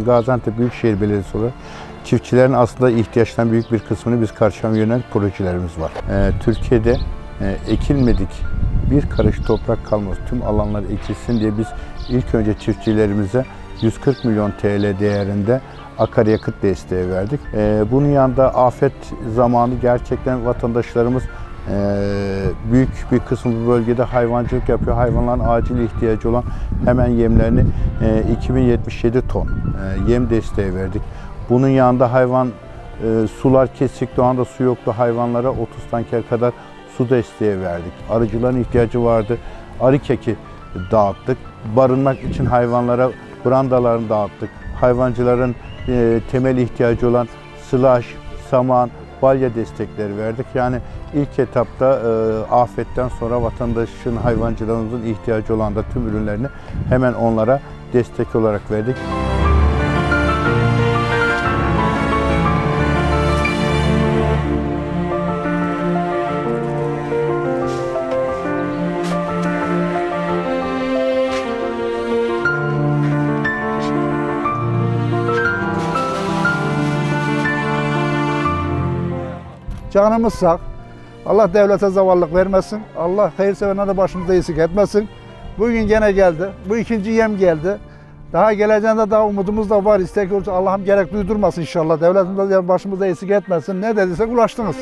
Gaziantep Büyükşehir Belediyesi olarak çiftçilerin aslında ihtiyaçlarının büyük bir kısmını biz karşılamaya yönelik projelerimiz var. Türkiye'de ekilmedik bir karış toprak kalmaz, tüm alanlar ekilsin diye biz ilk önce çiftçilerimize 140 milyon TL değerinde akaryakıt desteği verdik. Bunun yanında afet zamanı gerçekten vatandaşlarımız büyük bir kısmı bu bölgede hayvancılık yapıyor. Hayvanların acil ihtiyacı olan hemen yemlerini 2077 ton yem desteği verdik. Bunun yanında hayvan sular kesik, doğanda su yoktu, hayvanlara 30 tanker kadar su desteği verdik. Arıcıların ihtiyacı vardı. Arı keki dağıttık. Barınmak için hayvanlara brandalarını dağıttık. Hayvancıların temel ihtiyacı olan sılaş, saman, balya destekleri verdik. Yani ilk etapta afetten sonra vatandaşın, hayvancılarımızın ihtiyacı olan da tüm ürünlerini hemen onlara destek olarak verdik. Canımız sağ. Allah devlete zavallık vermesin. Allah hayırseverine de başımıza eksik etmesin. Bugün gene geldi. Bu ikinci yem geldi. Daha geleceğinde daha umudumuz da var. İstek olursa Allah'ım gerek duydurmasın inşallah. Devletimiz de başımıza eksik etmesin. Ne dediysek ulaştınız.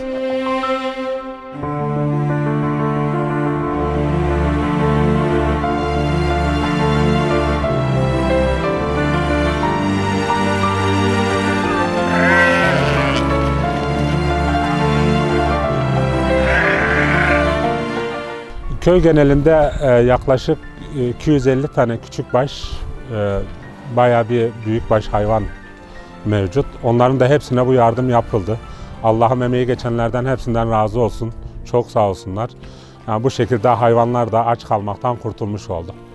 Köy genelinde yaklaşık 250 tane küçükbaş, bayağı bir büyükbaş hayvan mevcut. Onların da hepsine bu yardım yapıldı. Allah'ım emeği geçenlerden hepsinden razı olsun. Çok sağ olsunlar. Yani bu şekilde hayvanlar da aç kalmaktan kurtulmuş oldu.